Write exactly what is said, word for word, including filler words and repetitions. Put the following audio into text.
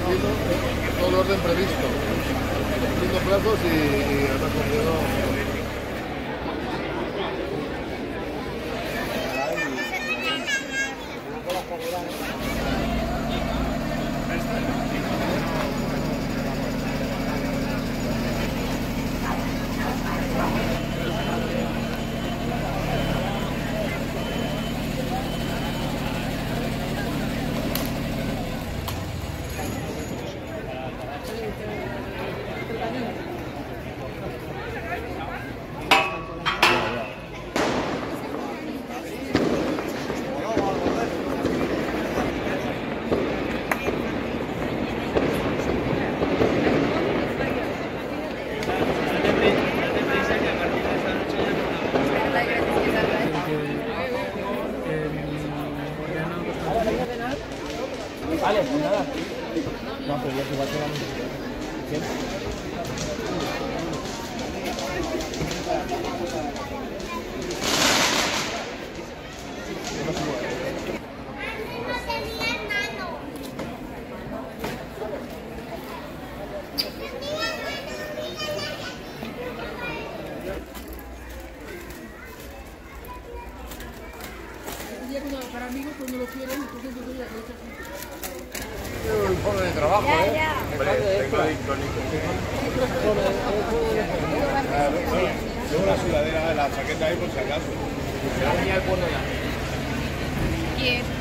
haciendo todo el orden previsto, cumpliendo plazos y, y además cumpliendo... Vale, pues nada. No, pero ya que igual te vamos. ¿Quién? Para amigos cuando lo quieren, entonces yo voy a hacer un informe de trabajo, ya, ¿eh? ya. Luego la sudadera, la chaqueta ahí por si acaso. ¿Quién?